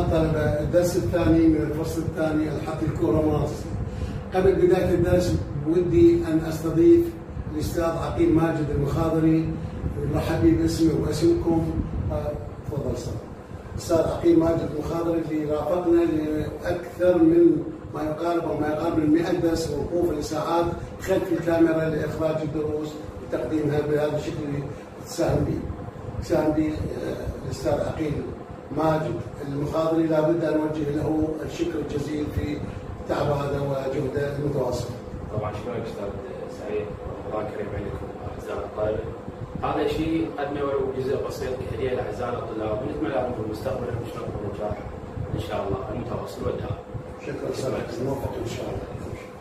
الطلبة، الدرس الثاني من الفصل الثاني الحق الكهرومغناطيسي. قبل بداية الدرس ودي أن أستضيف الأستاذ عقيل ماجد المخاضري. نرحب به باسمي واسمكم. تفضل أستاذ عقيل ماجد المخاضري اللي رافقنا لأكثر من ما يقارب من 100 درس ووقوف لساعات خلف الكاميرا لإخراج الدروس وتقديمها بهذا الشكل اللي تساهم به الأستاذ عقيل ماجد المخاضري. لابد أن نوجه له الشكر الجزيل في تعب هذا وجهده المتواصل. طبعا شكرا أستاذ سعيد، رمضان كريم عليكم أعزائنا الطلبة. هذا شيء قدمه ولو جزء بسيط كهدية لأعزائنا الطلاب، ونتمنى لهم في المستقبل المشرق والنجاح إن شاء الله المتواصل والدائم. شكرا أستاذ، موفق إن شاء الله.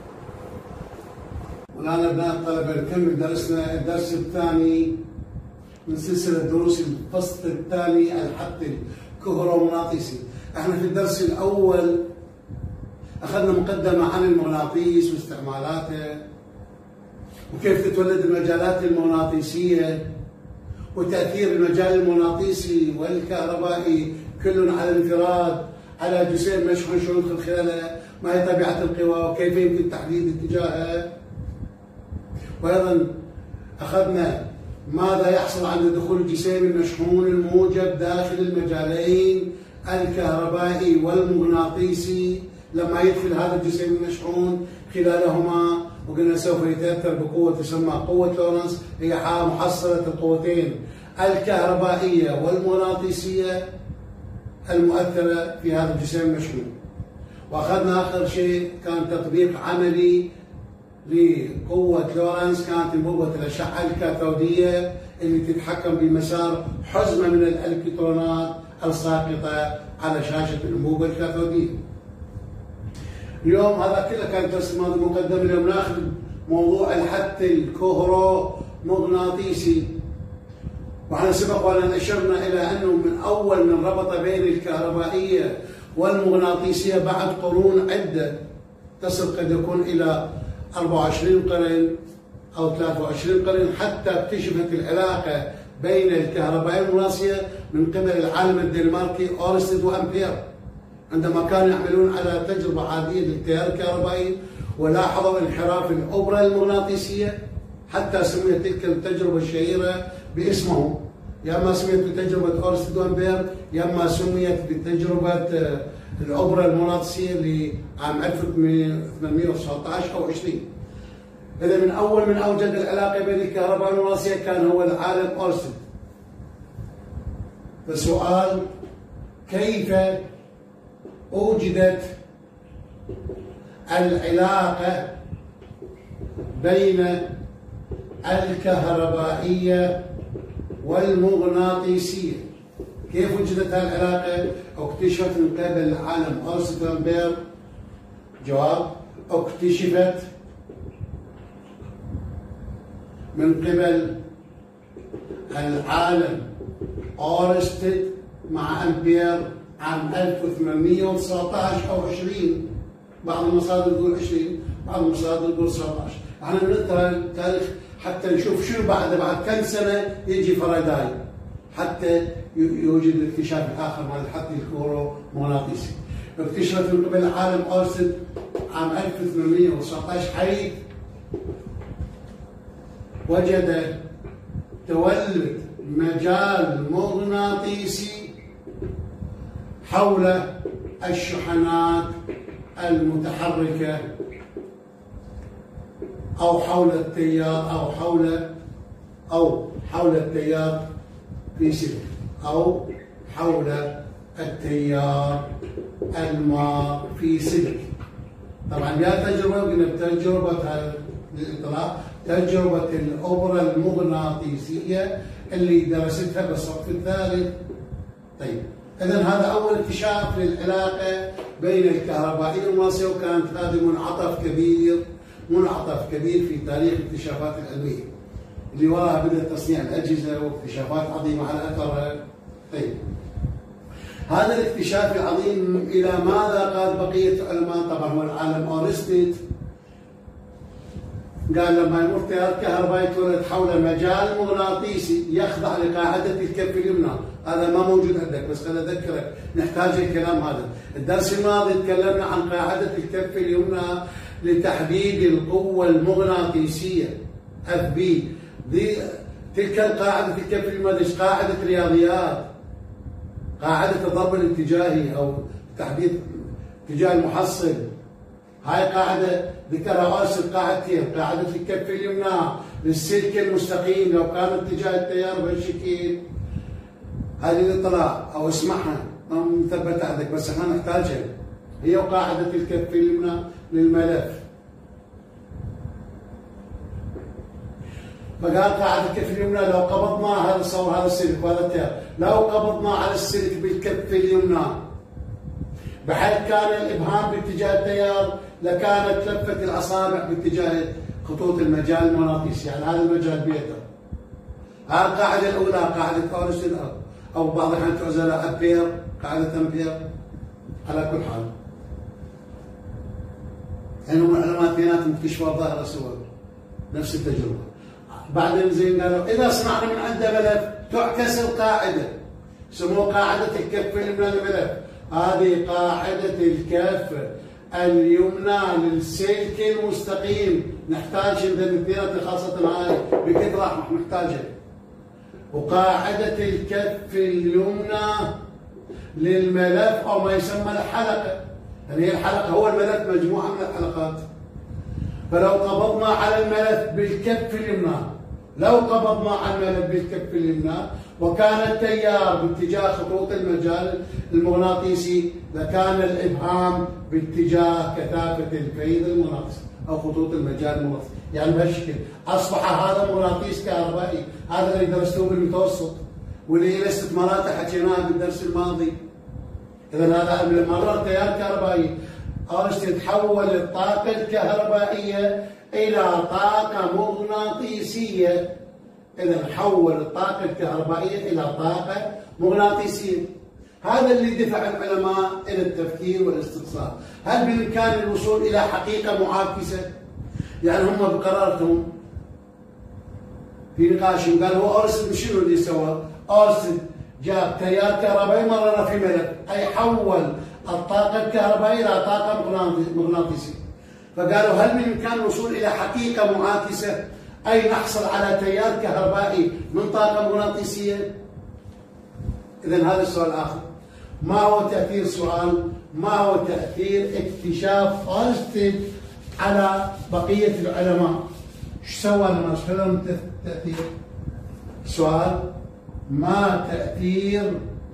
والآن أبناء الطلبة نكمل درسنا، الدرس الثاني من سلسلة دروس الفصل الثاني الحق الكهرومغناطيسي. احنا في الدرس الأول أخذنا مقدمة عن المغناطيس واستعمالاته وكيف تتولد المجالات المغناطيسية وتأثير المجال المغناطيسي والكهربائي كل على الانفراد على جسيم مشحون شو يدخل خلاله، ما هي طبيعة القوى وكيف يمكن تحديد اتجاهها. وأيضا أخذنا ماذا يحصل عند دخول الجسيم المشحون الموجب داخل المجالين الكهربائي والمغناطيسي لما يدخل هذا الجسيم المشحون خلالهما، وقلنا سوف يتأثر بقوة تسمى قوة لورنس، هي محصلة القوتين الكهربائية والمغناطيسية المؤثرة في هذا الجسيم المشحون. وأخذنا آخر شيء كان تطبيق عملي لقوة لورنس، كانت انبوبة الأشعة الكاثودية اللي تتحكم بمسار حزمة من الإلكترونات الساقطة على شاشة الأنبوبة الكاثودية. اليوم هذا كله كان درس الماضي مقدم. اليوم ناخذ موضوع الحث الكهرومغناطيسي. وعلى سبق وأن أشرنا إلى أنه من أول من ربط بين الكهربائية والمغناطيسية بعد قرون عدة تصل قد يكون إلى 24 قرن أو 23 قرن، حتى اكتشفت العلاقة بين الكهربائية والمغناطيسية من قبل العالم الدنماركي أورستد وأمبير، عندما كانوا يعملون على تجربة عادية للتيار الكهربائي ولاحظوا انحراف الأوبرة المغناطيسية، حتى سميت تلك التجربة الشهيرة باسمهم، يا اما سميت بتجربة أورستد وأمبير يا اما سميت بتجربة الأوبرة المغناطيسية لعام 1819 أو 20. إذا من أول من أوجد العلاقة بين الكهرباء والمغناطيسية كان هو العالم أورستد. فالسؤال كيف أوجدت العلاقة بين الكهربائية والمغناطيسية؟ كيف وجدت هذه العلاقة؟ اكتشفت من قبل العالم أورستد وأمبير. جواب: اكتشفت من قبل العالم أورستد مع أمبير عام 1819 أو 20. بعض المصادر تقول 20، بعض المصادر تقول 19. احنا بنقرا التاريخ حتى نشوف شنو بعد كم سنة يجي فاراداي حتى يوجد الاكتشاف الآخر مال الحث الكهرومغناطيسي. اكتشفت من قبل العالم أورستد عام 1819، حيث وجد تولد مجال مغناطيسي حول الشحنات المتحركة أو حول التيار أو حول التيار في سلك أو حول التيار المار في سلك. طبعا يا تجربة قلنا بتجربة الإطلاق تجربة الأوبرة المغناطيسية اللي درستها بالصف الثالث. طيب إذا هذا أول اكتشاف للعلاقة بين الكهربائية والمغناطيسية، وكانت هذه منعطف كبير في تاريخ الاكتشافات العلمية اللي وراها بدأ تصنيع الأجهزة واكتشافات عظيمة على أثرها. طيب هذا الاكتشاف العظيم إلى ماذا قاد بقية العلماء؟ طبعا هو العالم أورستد قال لما يمر تيار كهربائي يتولد حول مجال مغناطيسي يخضع لقاعدة الكف اليمنى. هذا ما موجود عندك بس خليني أذكرك نحتاج الكلام هذا. الدرس الماضي تكلمنا عن قاعدة الكف اليمنى لتحديد القوة المغناطيسية FB. دي تلك قاعدة الكف اليمنى ليش قاعدة رياضيات، قاعدة الضرب الاتجاهي أو تحديد اتجاه المحصل. هاي قاعدة ذكرها أرسل قاعدتين، قاعدة الكف اليمنى للسلك المستقيم لو كان اتجاه التيار بهالشكل، هذه الاطلاع أو اسمعها ما مثبتة عندك بس احنا نحتاجها، هي وقاعدة الكف اليمنى للملف. فقال قاعدة الكف اليمنى لو قبضنا هذا صور هذا السلك وهذا التيار، لو قبضنا على السلك بالكف اليمنى بحيث كان الإبهام باتجاه التيار لكانت لفة الأصابع باتجاه خطوط المجال المغناطيسي، يعني هذا المجال بيته. هذه القاعدة الأولى قاعدة أورستد أو بعض الأحيان تعزل أمبير، قاعدة أمبير. على كل حال هم العلماء اثنيناتهم اكتشفوا الظاهرة سوا نفس التجربة. بعدين زين قالوا إذا صنعنا من عنده ملف تعكس القاعدة، سموه قاعدة الكف اليمنى للملف. هذه قاعدة الكف اليمنى للسلك المستقيم، نحتاج عند الاثنين خاصة هاي بكثرة راح نحتاجها. وقاعدة الكف اليمنى للملف أو ما يسمى الحلقة، يعني هي الحلقة هو الملف مجموعة من الحلقات. فلو قبضنا على الملف بالكف اليمنى، لو قبضنا على الملف بالكف اليمنى وكان التيار باتجاه خطوط المجال المغناطيسي لكان الإبهام باتجاه كثافة الفيض المغناطيسي أو خطوط المجال المغناطيسي، يعني بهالشكل أصبح هذا مغناطيس كهربائي. هذا اللي درستوه بالمتوسط واللي له استثماراته حكيناها بالدرس الماضي. إذا هذا لما مر تيار كهربائي أرسطو تحول الطاقة الكهربائية إلى طاقة مغناطيسية. إذا حول الطاقة الكهربائية إلى طاقة مغناطيسية. هذا اللي دفع العلماء إلى التفكير والاستقصاء. هل بإمكان الوصول إلى حقيقة معاكسة؟ يعني هم بقرارتهم في نقاشهم قالوا هو أرسطو شنو اللي سوى؟ أرسطو جاب تيار كهربائي مرر في ملف، أي حول الطاقة الكهربائية إلى طاقة مغناطيسية. فقالوا هل بإمكان الوصول إلى حقيقة معاكسة؟ أي نحصل على تيار كهربائي من طاقة مغناطيسية؟ إذا هذا السؤال الآخر. ما هو تأثير سؤال ما هو تأثير اكتشاف أرسطو على بقية العلماء؟ ايش سوى لما لهم تأثير؟ سؤال ما تأثير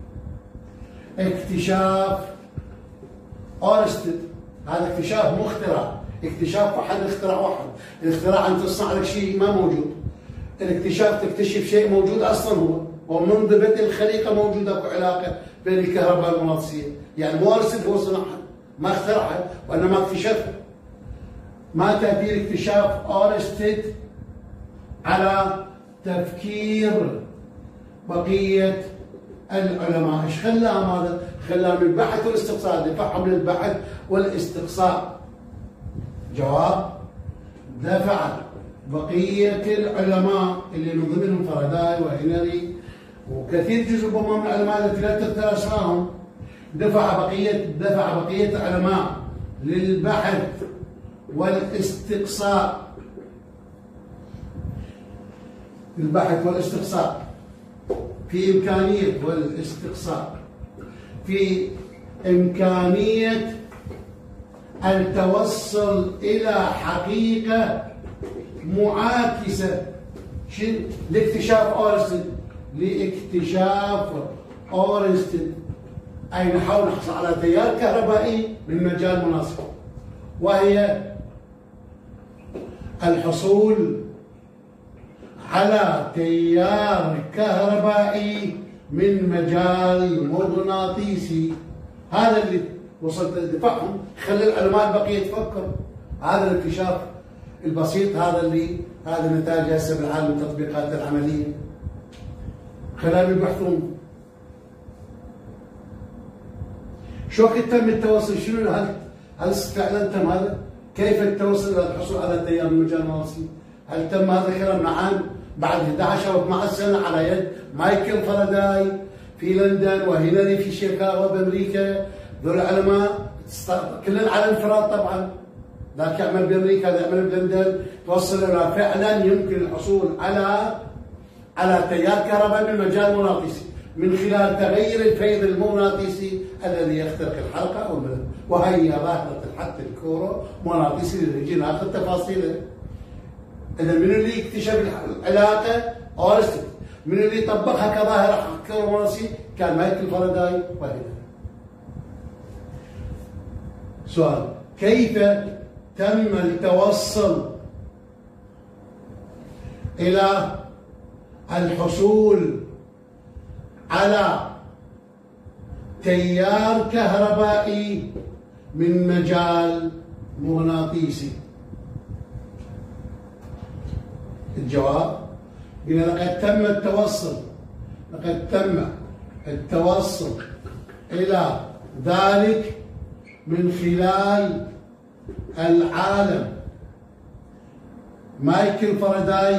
اكتشاف أرسطو؟ هذا اكتشاف مخترع، اكتشاف واحد اختراع واحد. الاختراع أن تصنع لك شيء ما موجود، الاكتشاف تكتشف شيء موجود أصلا هو، ومنذ بدء الخليقة موجودة علاقة بين الكهرباء المغناطيسية، يعني مو أرسطو هو صنعها ما اخترعها وإنما اكتشفها. ما تأثير اكتشاف أرسطو على تفكير بقية العلماء؟ ايش خلاهم هذا؟ خلاهم البحث والاستقصاء، دفعهم للبحث والاستقصاء. جواب: دفع بقية العلماء اللي من ضمنهم فاراداي وهنري وكثير جزء من العلماء التي لا تذكر اسمائهم، دفع بقية العلماء للبحث والاستقصاء. البحث والاستقصاء في إمكانية والاستقصاء في إمكانية التوصل إلى حقيقة معاكسة لاكتشاف أرسطو. لاكتشاف أرسطو أي نحاول نحصل على تيار كهربائي من مجال مناسب، وهي الحصول على تيار كهربائي من مجال مغناطيسي. هذا اللي وصلت دفعهم، خلي العلماء البقية يتفكروا. هذا الاكتشاف البسيط هذا نتاج هسه بالعالم التطبيقات العملية، خلاهم يبحثون. شو وقت تم التوصل؟ شنو هل فعلا تم هذا؟ كيف التوصل الى الحصول على التيار بالمجال المغناطيسي؟ هل تم هذا الكلام؟ نعم، بعد 11 او 12 سنه على يد مايكل فاراداي في لندن وهنري في شيكاغو بامريكا. ذول العلماء كلهم على انفراد طبعا، ذاك يعمل بامريكا هذا يعمل بلندن، توصل الى فعلا يمكن الحصول على تيار كهربائي بالمجال المغناطيسي من خلال تغير الفيض المغناطيسي الذي يخترق الحلقه او الملف، وهي ظاهره الحث الكهرومغناطيسي اللي نجي ناخذ تفاصيله. اذا من اللي اكتشف العلاقه؟ اورستد. من اللي طبقها كظاهره كهرومغناطيسي؟ كان مايكل فاراداي وهنري. سؤال: كيف تم التوصل إلى الحصول على تيار كهربائي من مجال مغناطيسي؟ الجواب: قلنا لقد تم التوصل إلى ذلك من خلال العالم مايكل فاراداي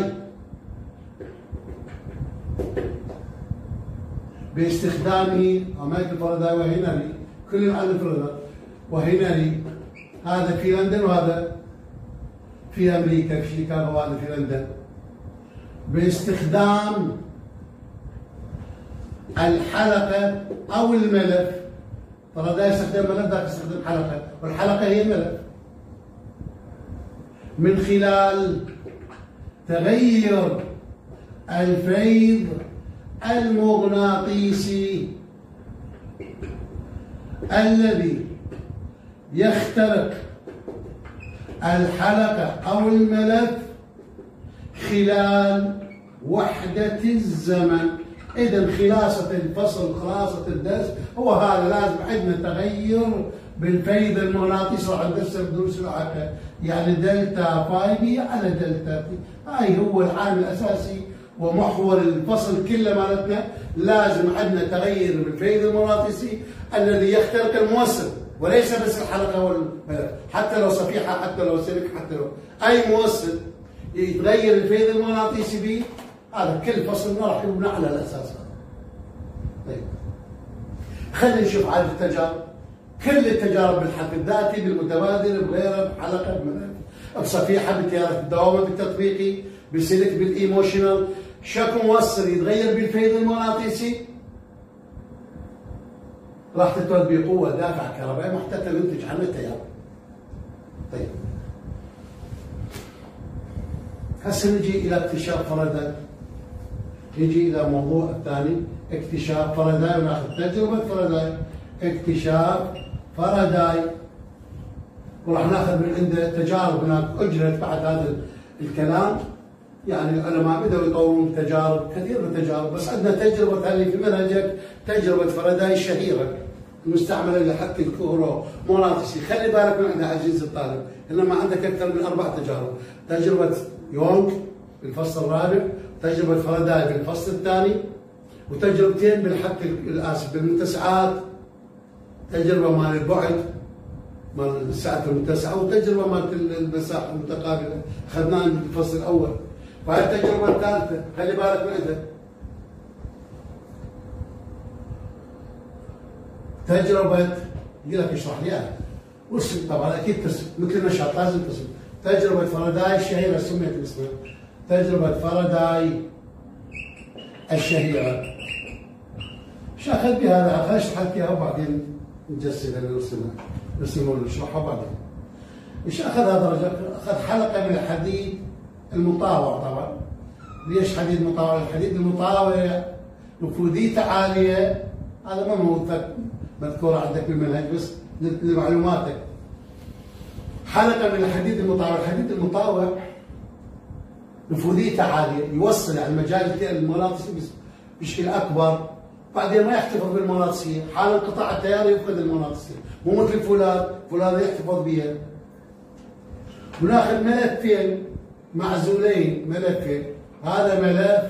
باستخدامه، مايكل فاراداي وهنري، كل العالم فاراداي وهنري، هذا في لندن وهذا في امريكا في شيكاغو وهذا في لندن، باستخدام الحلقه او الملف. فاراداي يستخدم ملف، ذاك يستخدم حلقه، والحلقه هي الملف، من خلال تغير الفيض المغناطيسي الذي يخترق الحلقة أو الملف خلال وحدة الزمن. إذا خلاصة الفصل، خلاصة الدرس هو هذا، لازم عندنا تغير بالفيض المغناطيسي. راح ندرسه بدروس العلاقة، يعني دلتا فاي بي على دلتا تي، هاي هو العامل الأساسي ومحور الفصل كله مالتنا. لازم عندنا تغير بالفيض المغناطيسي الذي يخترق الموصل، وليس بس الحلقة والملف، حتى لو صفيحة، حتى لو سلك، حتى لو أي موصل يتغير الفيض المغناطيسي به، هذا كل فصلنا راح يبنى على الأساس هذا. طيب، خلينا نشوف عدد التجارب. كل التجارب بالحث الذاتي، بالمتبادل، بغيره، بحلقة، بملف، بصفيحة، بتيار الدوامة، بالتطبيقي، بسلك، بالايموشنال، شكو موصل يتغير بالفيض المغناطيسي، راح تتولد بقوة دافع كهربائي محتاجة تنتج عنه التيار. طيب، هسه نجي إلى اكتشاف فاراداي. نجي إلى الموضوع الثاني، اكتشاف فاراداي، وناخذ تجربة فاراداي، اكتشاف فاراداي، وراح ناخذ من عنده تجارب هناك أجرت بعد هذا الكلام. يعني العلماء بدأوا يطورون تجارب، كثير من التجارب، بس عندنا تجربة اللي في منهجك، تجربة فاراداي الشهيرة المستعملة لحث الكهرومغناطيسي. خلي بالك من عندها عزيز الطالب، إنما عندك أكثر من 4 تجارب: تجربة يونغ بالفصل الرابع، تجربة فاراداي بالفصل الثاني، وتجربتين بالحث بالمتسعات، تجربة مال البعد مال الساعة المتسعة، وتجربة مال المساحة المتقابلة أخذناها بالفصل الأول. وهي التجربة الثالثة خلي بالك من عندها، تجربة يقول لك اشرح لي اياها، طبعا اكيد مثل نشاط لازم تسمع. تجربة فاراداي الشهيرة سميت باسمها تجربة فاراداي الشهيرة. ايش اخذ بها؟ خليني اشرح لك اياها وبعدين نجسدها نرسمها ونشرحها بعدين. ايش اخذ هذا الرجل؟ اخذ حلقة من الحديد المطاوع. طبعا ليش حديد مطاوع؟ الحديد المطاوع نفوذيته عالية، هذا ما موجود مذكور عندك بالمنهج بس لمعلوماتك. حلقة من الحديد المطاوع، الحديد المطاوع نفوذيته عالية، يوصل على المجال المغناطيسي بشكل أكبر، بعدين ما يحتفظ بالمغناطيسية، حال انقطاع التيار يفقد المغناطيسية، مو مثل الفولاذ، الفولاذ يحتفظ بها. وناخذ ملفين معزولين، ملفين، هذا ملف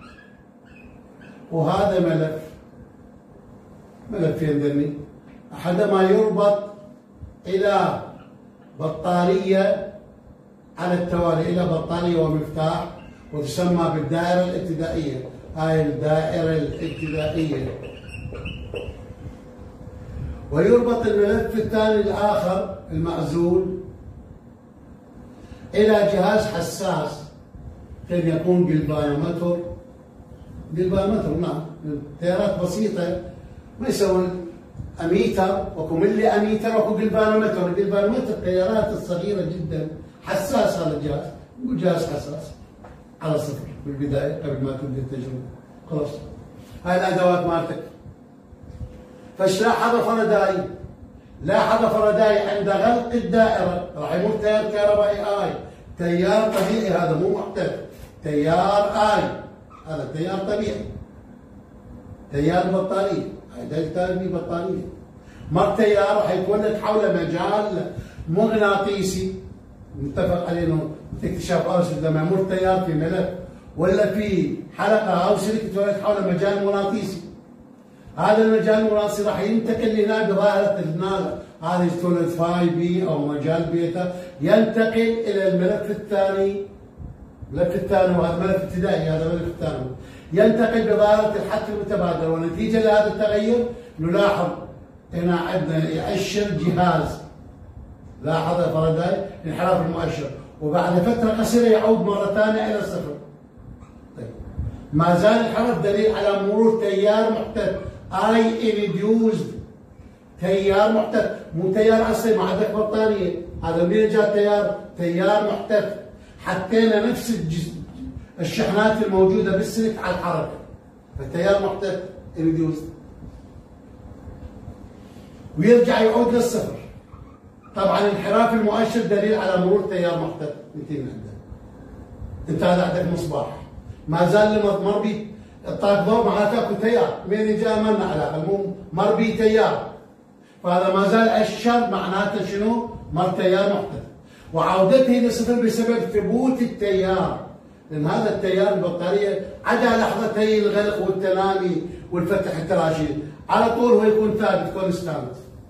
وهذا ملف، ملفين ذني، أحدهما يربط إلى بطارية على التوالي، إلى بطارية ومفتاح، وتسمى بالدائرة الابتدائية. هاي الدائرة الابتدائية. ويربط الملف الثاني الآخر المعزول إلى جهاز حساس، كان يكون جلفانومتر. نعم، تيارات بسيطة، ما يسوون أميتر، وكو ملي أميتر وكو جلفانومتر. الجلفانومتر التيارات الصغيرة جدا، حساس هذا الجهاز، نقول جهاز حساس على صفر بالبداية قبل ما تبدأ التجربة. خلاص، هاي الأدوات مالتك. فايش لاحظ فرداي عند غلق الدائرة راح يمر تيار كهربائي آي، تيار طبيعي، هذا مو محتل، تيار آي، هذا تيار طبيعي، تيار بطارية، هاي دلتا في بطارية. مر تيار راح يتولد حوله مجال مغناطيسي، متفق عليه انه اكتشاف ارسطو لما يمر تيار في ملف ولا في حلقة أو سلك يتولد حوله مجال مغناطيسي. هذا المجال المغناطيسي راح ينتقل هنا بظاهرة النار، هذا يتولد فاي بي أو مجال بيتا، ينتقل إلى الملف الثاني. وهذا ملف ابتدائي، هذا ملف ثاني، ينتقل بظاهرة الحك المتبادل. ونتيجة لهذا التغير نلاحظ هنا عندنا يؤشر جهاز، لاحظ فرداي انحراف المؤشر، وبعد فترة قصيرة يعود مرة ثانية إلى الصفر. طيب، ما زال الحرف دليل على مرور تيار محتد، اي انديوزد، تيار محتد، مو تيار اصلي، ما عندك بطاريه، هذا منين جاء تيار محتد. حطينا نفس الشحنات الموجوده بالسلك على الحركه، فالتيار محتد انديوزد، ويرجع يعود للصفر. طبعا انحراف المؤشر دليل على مرور تيار محتد. انت هذا عندك مصباح، ما زال مر بي الطاق ضوء، معناته اكو تيار، من جاء منا علاقه، مو مر بي تيار، فهذا ما زال اشر، معناته شنو؟ مر تيار محتد. وعودته للصفر بسبب ثبوت التيار، لان هذا التيار البطاريه عدا لحظتي الغلق والتنامي والفتح التراشي، على طول هو يكون ثابت كونستانت،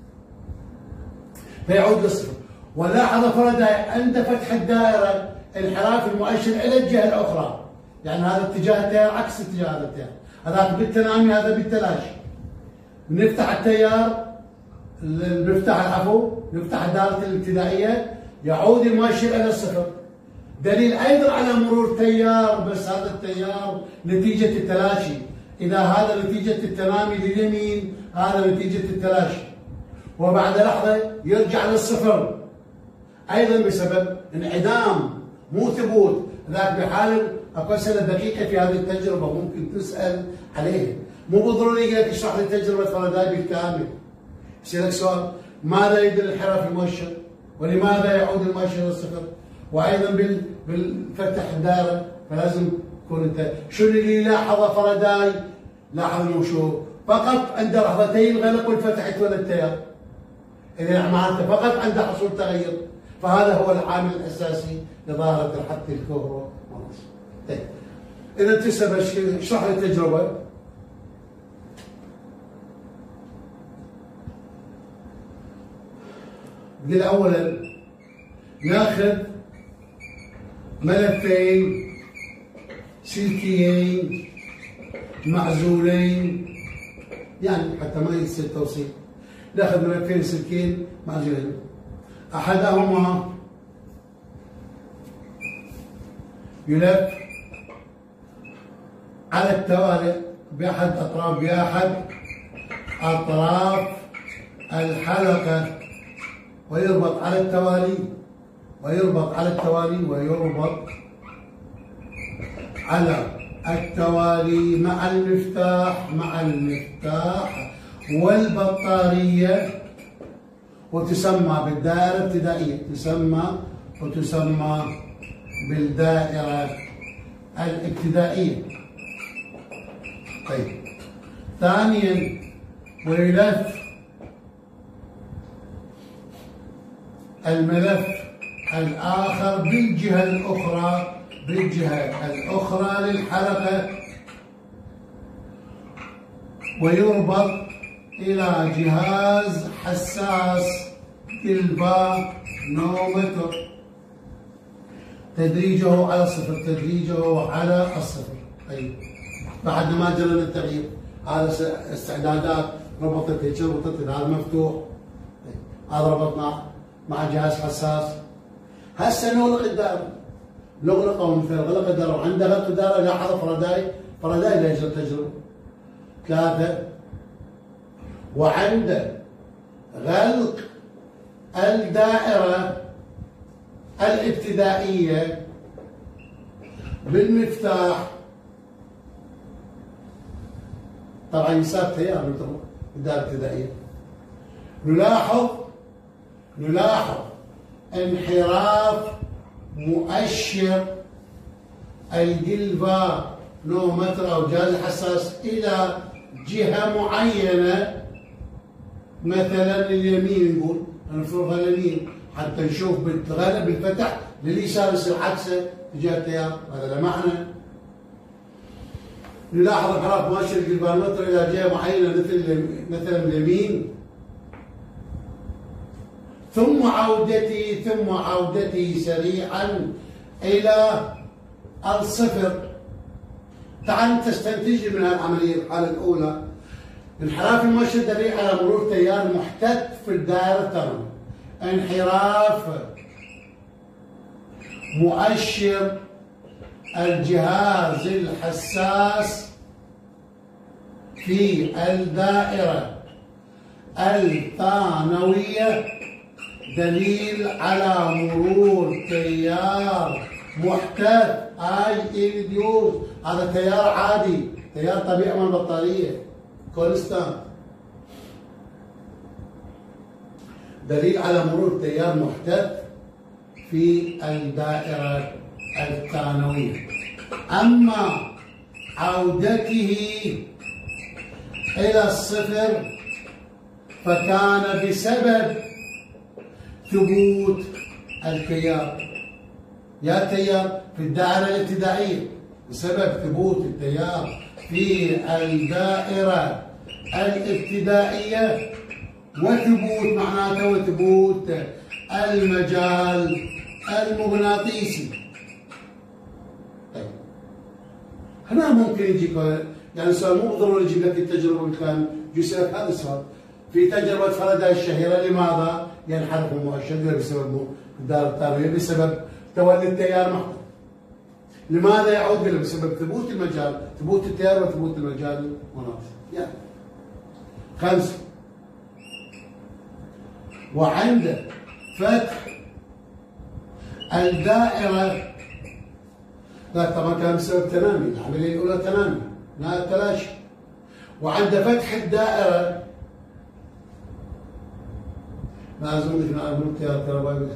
فيعود للصفر. ولاحظ فرداي عند فتح الدائره انحراف المؤشر الى الجهه الاخرى، يعني هذا اتجاه التيار عكس اتجاه هذا التيار، هذاك بالتنامي هذا بالتلاشي. نفتح التيار، نفتح الدائره الابتدائيه، يعود المؤشر الى الصفر، دليل ايضا على مرور تيار، بس هذا التيار نتيجه التلاشي. اذا هذا نتيجه التنامي لليمين، هذا نتيجه التلاشي، وبعد لحظه يرجع للصفر ايضا بسبب انعدام، مو ثبوت. ذاك بحال اكو اسئله دقيقه في هذه التجربه ممكن تسال عليها، مو بالضروري يقول لك اشرح لي تجربه فرداي بالكامل. يصير لك سؤال، ماذا يدل انحراف المؤشر؟ ولماذا يعود المؤشر الى الصفر؟ وايضا بالفتح الدائره، فلازم تكون انت شو اللي لاحظه فرداي؟ لاحظ انه شو؟ فقط عند لحظتي الغلق والفتح يتولد تيار. اذا معناته فقط عند حصول تغير، فهذا هو العامل الاساسي لظاهره الحك الكهرومغناطيسي. طيب، اذا تسال اشرح لي التجربه. قل اولا ناخذ ملفين سلكيين معزولين، يعني حتى ما يصير توصيل، ناخذ ملفين سلكين معزولين، احدهما يلف على التوالي بأحد أطراف الحلقة، ويربط على التوالي ويربط على التوالي مع المفتاح والبطارية، وتسمى بالدائرة الابتدائية، وتسمى بالدائرة الابتدائية. طيب، ثانيا ويلف الملف الآخر بالجهة الأخرى للحلقة، ويربط إلى جهاز حساس نو متر تدريجه على الصفر، تدريجه على الصفر. طيب بعد ما جرى التغيير، هذا استعدادات ربطت هيك ربطت هذا مفتوح. طيب هذا ربطنا مع جهاز حساس. هسه نغلق الدائره، نغلق او مثل غلق الدائره وعند غلق الدائره لاحظ فرداي لا يجري تجربه 3. وعند غلق الدائره الابتدائيه بالمفتاح، طبعا يصير تيار مثل الدائره الابتدائيه، نلاحظ انحراف مؤشر الجلفانومتر او جهاز الحساس الى جهه معينه، مثلا اليمين، نقول نفرضها اليمين حتى نشوف بالغلب بالفتح لليسار يصير عكسه اتجاه التيار، هذا له معنى. نلاحظ انحراف مؤشر الجلفانومتر الى جهه معينه مثلا اليمين، ثم عودتي سريعا إلى الصفر. تعال تستنتج من العملية الحالة الأولى انحراف المؤشر دليل على مرور تيار محتد في الدائرة الترمي. انحراف مؤشر الجهاز الحساس في الدائرة الثانوية دليل على مرور تيار محتد اي انديوز. هذا تيار عادي، تيار طبيعي من البطاريه كونستانت. دليل على مرور تيار محتد في الدائره الثانويه. اما عودته الى الصفر فكان بسبب ثبوت التيار، يا التيار في الدائرة الابتدائية بسبب ثبوت التيار في الدائرة الابتدائية، وثبوت معناته وثبوت المجال المغناطيسي. طيب هنا ممكن يجيك يعني السؤال مو بالضروري يجيب لك التجربة بالكامل، يسألك هذا السؤال في تجربة فاراداي الشهيرة، لماذا ينحرف المؤشر؟ بسبب الدائرة الثانوية، بسبب تولي التيار محتد. لماذا يعود؟ بسبب ثبوت المجال، ثبوت التيار وثبوت المجال المغناطيسي. يعني 5. وعند فتح الدائرة، لا طبعا كان بسبب تنامي، العملية الأولى تنامي لا تلاشي. وعند فتح الدائرة لازم نحن على مرور التيار الكهربائي،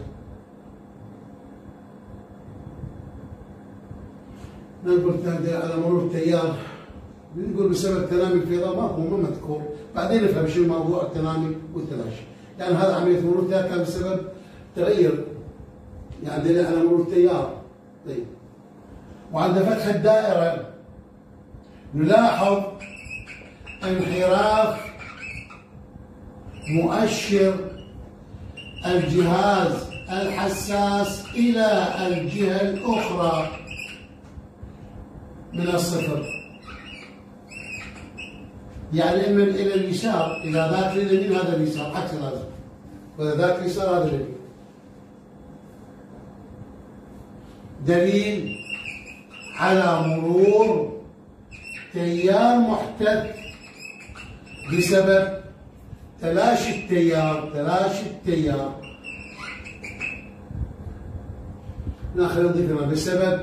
نقول على مرور التيار، نقول بسبب تنامي الفيضاء، ما مذكور، بعدين نفهم شو موضوع التنامي والتلاشي. يعني هذا عملية مرور التيار كان بسبب تغير، يعني دليل على مرور التيار. طيب وعند فتح الدائرة نلاحظ انحراف مؤشر الجهاز الحساس إلى الجهة الأخرى من الصفر، يعني إما إلى اليسار، إذا ذاك اليمين هذا اليسار عكس هذا، وإذا ذاك اليسار هذا اليمين. دليل على مرور تيار محتد بسبب تلاشي التيار. ناخذ نضيف بسبب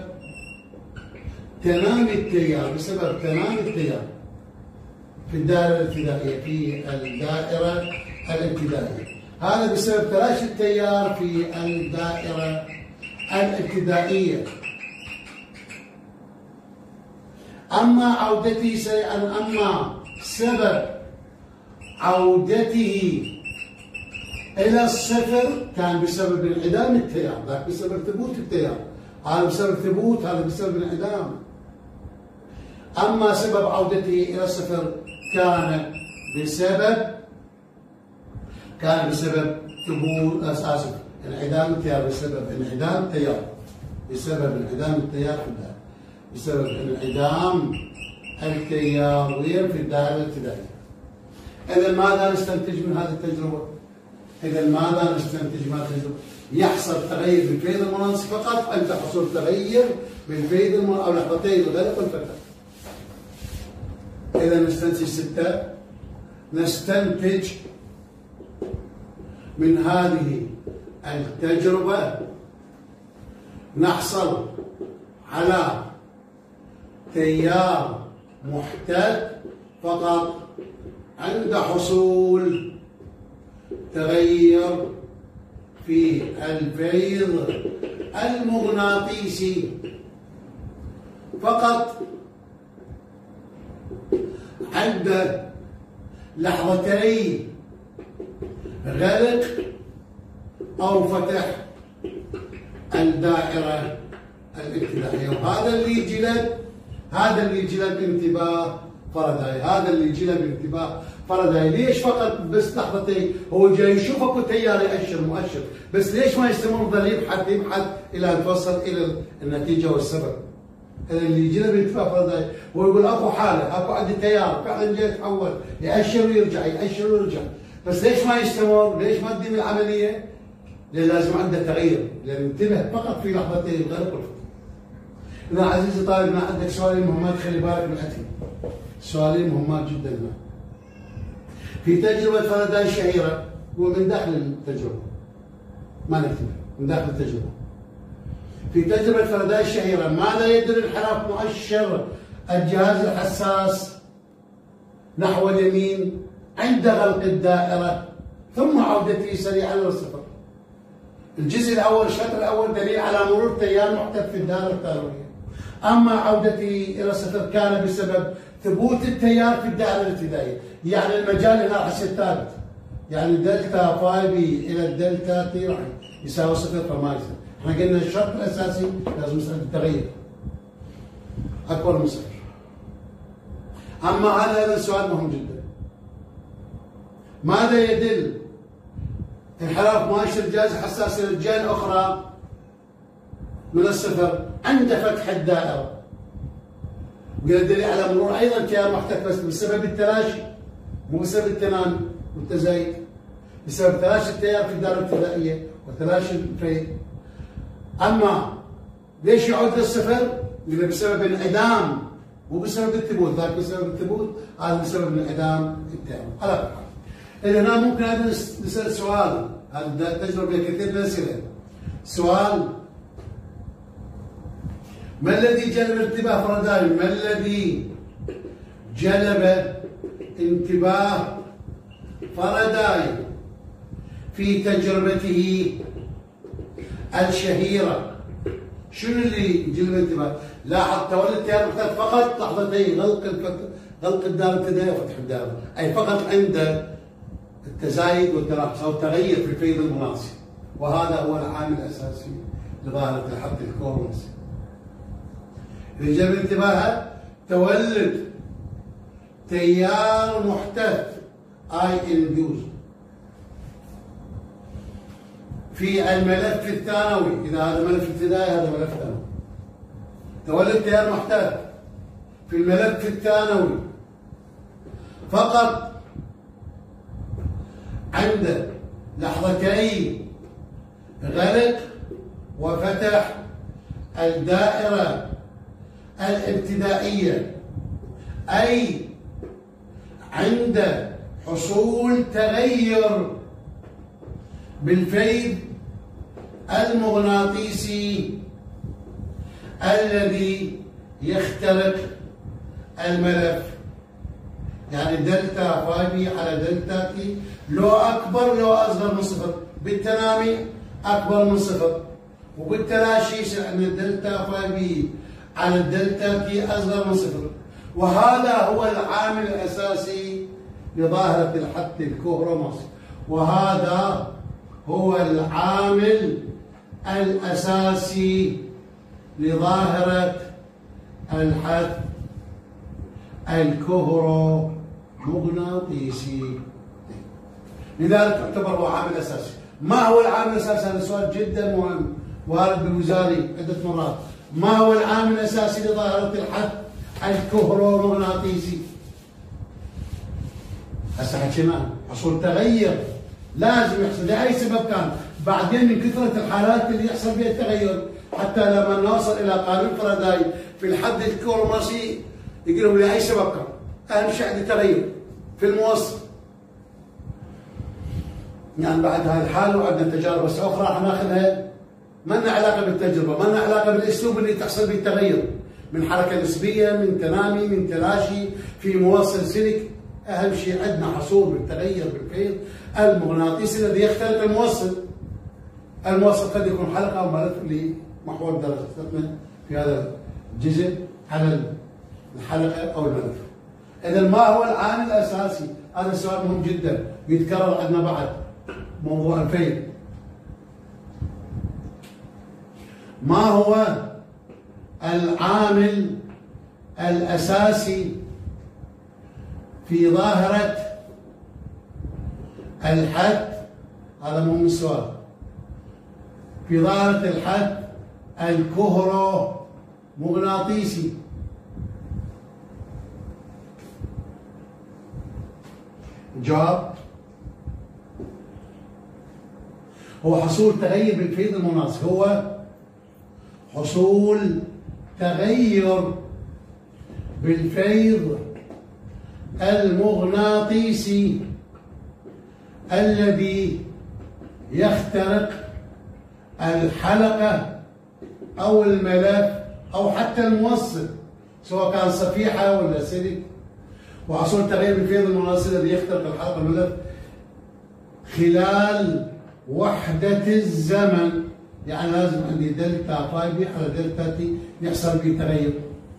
تنامي التيار، في الدائرة الابتدائية، هذا بسبب تلاشي التيار في الدائرة الابتدائية. أما سبب عودته إلى الصفر كان بسبب انعدام التيار، ذاك بسبب ثبوت التيار، هذا بسبب ثبوت، هذا بسبب انعدام. أما سبب عودته إلى الصفر كان بسبب ثبوت انعدام التيار بسبب انعدام التيار، بسبب انعدام التيار في الدائرة، بسبب انعدام التيار وين في الدائرة الابتدائية. إذا ماذا نستنتج من هذه التجربة؟ إذا ماذا نستنتج من هذه التجربة؟ يحصل تغير بالفيض المناصي فقط عند حصول تغير بالفيض أو لحظتين الغلق والفتح. إذا نستنتج 6. نستنتج من هذه التجربة نحصل على تيار محتد فقط عند حصول تغير في الفيض المغناطيسي فقط عند لحظتي غلق أو فتح الدائرة الابتدائية. وهذا اللي جلب انتباه فاراداي، هذا اللي جلب انتباه فاراداي. ليش فقط بس لحظتين؟ هو جاي يشوف اكو تيار يأشر مؤشر، بس ليش ما يستمر ظل يبحث الى ان توصل الى النتيجه والسبب؟ اللي جلب انتباه فاراداي هو يقول اكو حاله، اكو عندي تيار فعلا جاي يتحول يأشر ويرجع يأشر ويرجع، بس ليش ما يستمر؟ ليش ما تتم العمليه؟ لان لازم عنده تغيير، لان انتبه فقط في لحظتين غلق والفتح. إذا عزيزي طالبنا عندك سؤالين مهمات، خلي بالك من الأتي. سؤالين مهمات جدا هنا. في تجربة فاراداي الشهيرة، ومن داخل التجربة ما نكتبها، من داخل التجربة. في تجربة فاراداي الشهيرة ماذا يدل انحراف مؤشر الجهاز الحساس نحو اليمين عند غلق الدائرة ثم عودته سريعا إلى الصفر؟ الجزء الأول، الشطر الأول دليل على مرور تيار محتد في الدائرة الثانوية. أما عودته إلى الصفر كان بسبب ثبوت التيار في الدائرة الابتدائية، يعني المجال هنا راح يصير ثابت، يعني دلتا فاي بي إلى الدلتا تي راح يساوي صفر فما يصير. احنا قلنا الشرط الأساسي لازم يصير التغير أكبر من صفر. أما هذا السؤال مهم جدا. ماذا يدل انحراف مؤشر الجهاز الحساس إلى الجهة الأخرى من الصفر عند فتح الدائرة؟ دليل على مرور أيضا تيار محتك بس بسبب التلاشي، مو بسبب التنامي والتزايد، بسبب تلاشي التيار في الدائرة الابتدائية وتلاشي الفيض. أما ليش يعود للصفر؟ قلنا بسبب انعدام، مو بسبب الثبوت، ذاك بسبب الثبوت، هذا بسبب انعدام التيار. على كل حال. إذا هنا ممكن هذا نسأل سؤال، هذه التجربة كثير من الأسئلة. سؤال: ما الذي جلب انتباه فاراداي؟ ما الذي جلب انتباه فاراداي في تجربته الشهيرة؟ شنو اللي جلب انتباه؟ لاحظ تولد التيار محتاج فقط لحظتين غلق الدائرة الابتدائية وفتح الدائرة، أي فقط عند التزايد والتناقص أو التغير في الفيض المناصي، وهذا هو العامل الأساسي لظاهرة الحد الكورنسي. اللي جلب انتباهه تولد تيار محتد اي انديوز في الملف الثانوي. اذا هذا ملف ابتدائي هذا ملف ثانوي. تولد تيار محتد في الملف الثانوي فقط عند لحظتي غلق وفتح الدائرة الابتدائية، أي عند حصول تغير بالفيض المغناطيسي الذي يخترق الملف. يعني دلتا فاي بي على دلتا تي لو أكبر لو أصغر من صفر، بالتنامي أكبر من صفر، وبالتلاشي يصير عندنا دلتا فاي بي على الدلتا تي أصغر من صفر. وهذا هو العامل الأساسي لظاهرة الحث الكهرومغناطيسي، وهذا هو العامل الأساسي لظاهرة الحث الكهرومغناطيسي. لذلك تعتبر هو عامل أساسي. ما هو العامل الاساسي؟ هذا سؤال جدا مهم وارد بالوزاري عده مرات. ما هو العامل الاساسي لظاهره الحث الكهرومغناطيسي؟ هسه حكينا حصول تغير لازم يحصل لاي سبب كان، بعدين من كثره الحالات اللي يحصل فيها التغير حتى لما نوصل الى قانون فاراداي في الحد الكهرومغناطيسي يقولوا لاي سبب كان، اهم شيء عندي تغير في الموصل. يعني بعد هاي الحاله وعندنا تجارب بس اخرى راح ناخذها ما لنا علاقه بالتجربه، ما لنا علاقه بالاسلوب اللي تحصل به التغير، من حركه نسبيه، من تنامي، من تلاشي في موصل سلك. اهم شيء عندنا حصول بالتغير بالفيض المغناطيسي الذي يخترق الموصل. الموصل قد يكون حلقه او ملف لمحور دراستنا في هذا الجزء على الحلقه او الملف. اذا ما هو العامل الاساسي؟ هذا سؤال مهم جدا ويتكرر عندنا بعد موضوع الفيض. ما هو العامل الاساسي في ظاهرة الحد؟ هذا مهم السؤال. في ظاهرة الحد الكهرومغناطيسي. الجواب هو حصول تغير بالفيض المغناطيسي، هو حصول تغير بالفيض المغناطيسي الذي يخترق الحلقة أو الملف أو حتى الموصل سواء كان صفيحة ولا سلك، وحصول تغير بالفيض المغناطيسي الذي يخترق الحلقة والملف خلال وحدة الزمن. يعني لازم عندي دلتا فاي على دلتا تي يحصل به تغير.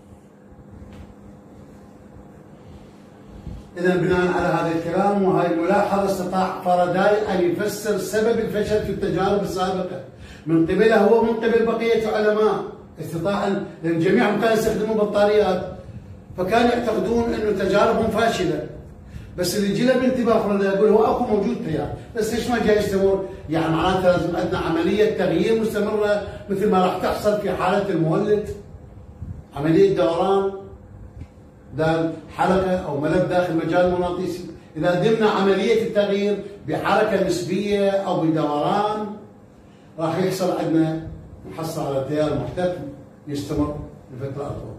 إذا بناء على هذا الكلام وهذه الملاحظة استطاع فاراداي أن يفسر سبب الفشل في التجارب السابقة من قبله هو ومن قبل بقية علماء. استطاع لأن جميعهم كانوا يستخدموا بطاريات فكانوا يعتقدون أنه تجاربهم فاشلة، بس اللي جلب انتباه فاراداي يقول هو اكو موجود تيار، بس ليش ما جاي يستمر؟ يعني معناته لازم عندنا عملية تغيير مستمرة مثل ما راح تحصل في حالة المولد، عملية دوران داخل حلقة أو ملف داخل مجال مغناطيسي. إذا قدمنا عملية التغيير بحركة نسبية أو بدوران راح يحصل عندنا نحصل على تيار محتمل يستمر لفترة أطول.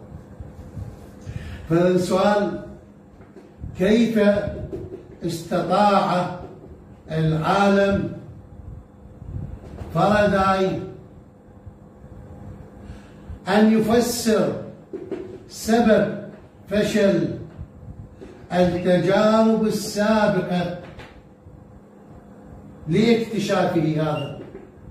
فالسؤال كيف استطاع العالم فاراداي أن يفسر سبب فشل التجارب السابقة لاكتشافه هذا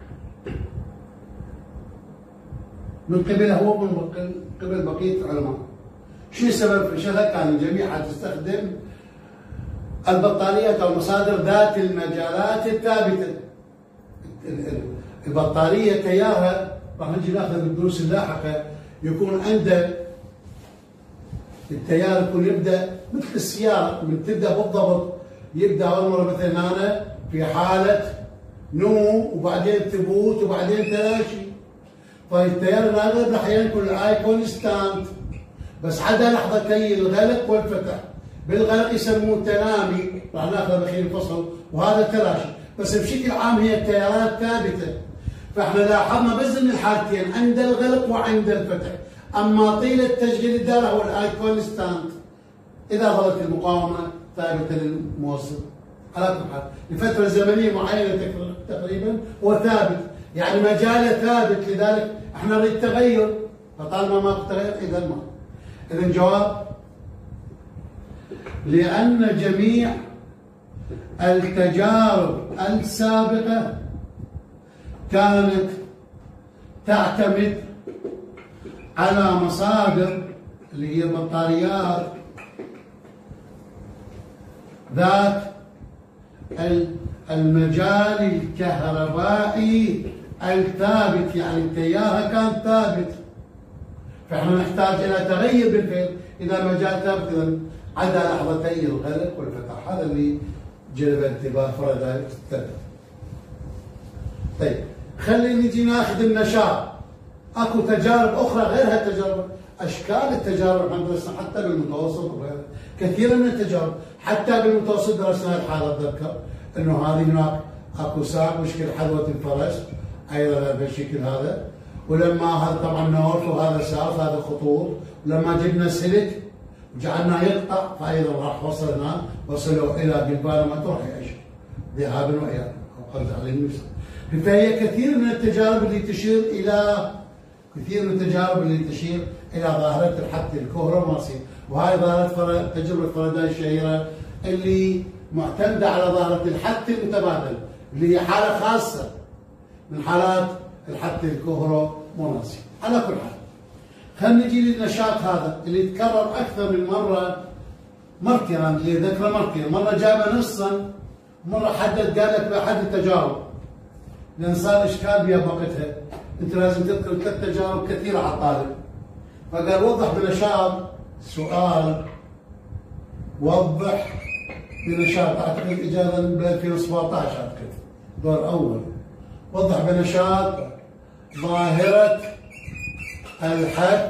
من قبله هو ومن قبل بقية العلماء؟ شو سبب فشلها؟ كان الجميع تستخدم البطاريات أو مصادر ذات المجالات الثابتة. البطارية تيارها راح نجي ناخذ بالدروس اللاحقة يكون عنده التيار يكون يبدا مثل السياره من تبدا بالضبط، يبدا اول مره مثلا هنا في حاله نمو وبعدين ثبوت وبعدين تلاشي. فالتيار الاغلب احيانا يكون الاي كونستانت بس عدا لحظتي الغلق والفتح. بالغلق يسموه تنامي راح ناخذه بخير الفصل، وهذا تلاشي. بس بشكل عام هي التيارات ثابته. فاحنا لاحظنا بس من الحالتين عند الغلق وعند الفتح. اما طيله تشغيل الدائره هو الاي كونستانت اذا ظلت المقاومه ثابته للموصل على كل حال لفتره زمنيه معينه تقريبا هو ثابت، يعني مجاله ثابت. لذلك احنا نريد تغير، فطالما ماكو تغير اذا ما. اذا الجواب لان جميع التجارب السابقه كانت تعتمد على مصادر اللي هي البطاريات ذات المجال الكهربائي الثابت، يعني التيار كان ثابت. فاحنا نحتاج الى تغير بالفعل اذا مجال ثابت. اذا عدا لحظتي الغلق والفتح، هذا اللي جلب انتباه فاراداي. طيب خلينا نجي ناخذ النشاط. اكو تجارب اخرى غير هالتجارب، اشكال التجارب احنا درسنا حتى بالمتوسط وغيره، كثير من التجارب، حتى بالمتوسط درسنا الحاله اتذكر انه هذه هناك اكو ساق مشكل حذوه الفرس ايضا بالشكل هذا، ولما هذا طبعا نورف وهذا ساق هذا خطوط، ولما جبنا سلك وجعلناه يقطع فايضا راح وصلوا الى قلبان ما تروح يعيش ذهابا وايابا او قرض على اليسار. فهي كثير من التجارب اللي تشير الى ظاهره الحد الكهرومغناطيسي، وهاي ظاهره تجربه فاراداي الشهيره اللي معتمده على ظاهره الحد المتبادل اللي هي حاله خاصه من حالات الحد الكهرومغناطيسي. على كل حال خلينا نجي للنشاط هذا اللي تكرر اكثر من مرتين، انا اللي ذكره مرتين، مره جابه نصا، مره حدد قال لك باحد التجارب، لان صار اشكال بها بوقتها، انت لازم تذكر 3 تجارب كثيره على الطالب، فقال وضح بنشاط، سؤال وضح بنشاط، اعتقد الاجابه ب 2017 اعتقد دور اول، وضح بنشاط ظاهره الحد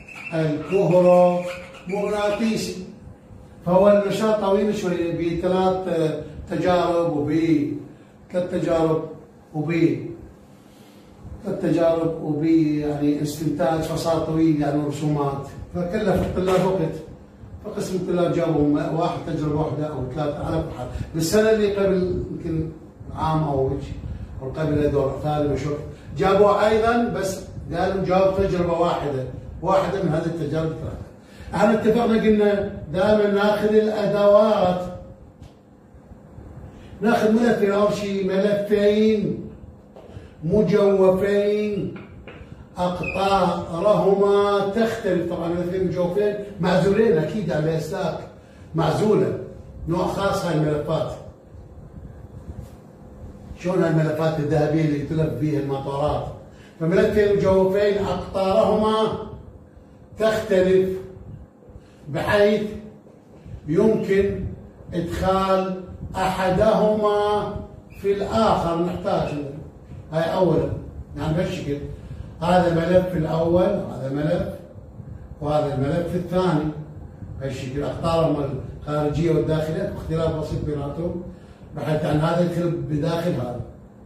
الكهرومغناطيسي. فهو النشاط طويل شوي ب3 تجارب يعني استنتاج، فصار طويل يعني رسومات، فكلف الطلاب وقت، فقسم الطلاب جابوا تجربه واحده او 3 على كل حال. بالسنه اللي قبل يمكن عام او قبل دور ثاني مشهور جابوا ايضا، بس قالوا جاوب تجربه واحده من هذه التجارب 3. احنا اتفقنا قلنا دائما ناخذ الادوات، ناخذ ملفين، اول شيء ملفين مجوفين اقطارهما تختلف، طبعا ملفين مجوفين معزولين اكيد على اسلاك معزوله، نوع خاص هاي الملفات، شلون هاي الملفات الذهبيه اللي تلف بها المطارات، فملفين مجوفين اقطارهما تختلف بحيث يمكن ادخال احدهما في الاخر، نحتاج هاي اولا يعني بهالشكل، هذا الملف الاول، هذا ملف وهذا الملف الثاني بهالشكل، اقطارهما الخارجيه والداخليه واختلاف بسيط بيناتهم بحيث يعني هذا يدخل بداخل هذا.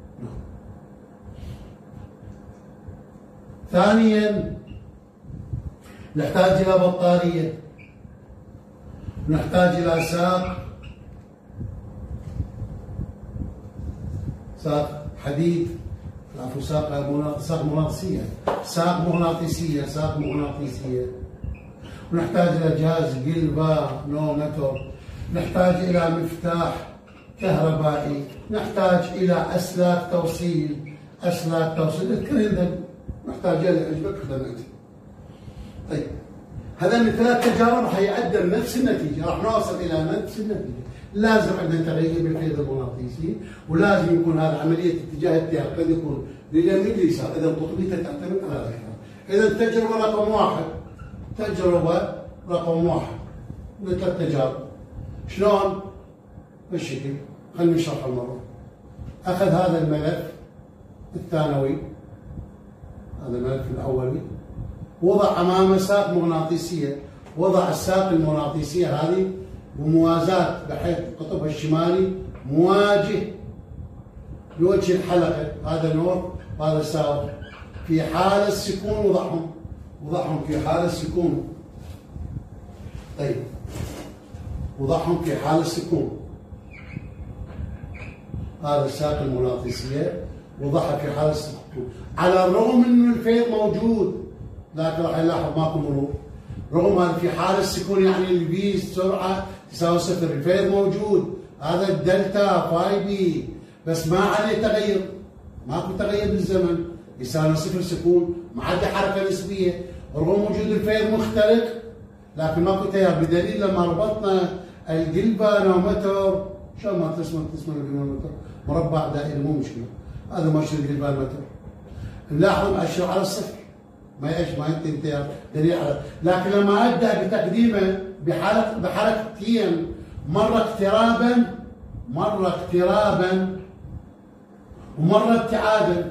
ثانيا نحتاج الى بطاريه، نحتاج الى ساق حديد، عفوا ساق مغناطيسيه، ونحتاج الى جهاز جلفانومتر، نحتاج الى مفتاح كهربائي، نحتاج الى اسلاك توصيل، الكل نحتاج الى عجبك خدماتي. طيب هذا من 3 تجارب راح يؤدي نفس النتيجه، راح نوصل الى نفس النتيجه، لازم عندنا تغيير بالفيض المغناطيسي، ولازم يكون هذا عمليه اتجاه التيار قد يكون لليمين لليسار، اذا قطبيته تعتمد على هذا الكلام. اذا التجربه رقم 1 من 3 تجارب، شلون؟ بالشكل، خلينا نشرح المره. اخذ هذا الملف الثانوي، هذا الملف الاولي، وضع امامه ساق مغناطيسيه، وضع الساق المغناطيسيه هذه بموازاة بحيث قطبها الشمالي مواجه لوجه الحلقه، هذا نور وهذا ساق، في حال السكون وضعهم في حال السكون. طيب وضعهم في حال السكون، هذا الساق المغناطيسيه وضعها في حال السكون، على الرغم انه الفيض موجود لكن راح يلاحظ ماكو مرور، رغم هذا في حال السكون يعني الفي سرعه تساوي 0، الفيض موجود، هذا الدلتا فاي بي، بس ما عليه تغير، ماكو تغير بالزمن، يساوي 0 سكون، ما عندي حركه نسبيه، رغم وجود الفيض مختلف لكن ماكو تيار، بدليل لما ربطنا الجلفانومتر، شلون ما تسمى الجلفانومتر مربع دائري مو مشكله، هذا مؤشر الجلفانومتر، نلاحظ مؤشر على الصفر، ما ينتهي التيار، دليل على، لكن لما ابدا بتقديمه بحركتين، مره اقترابا ومرة ابتعادا.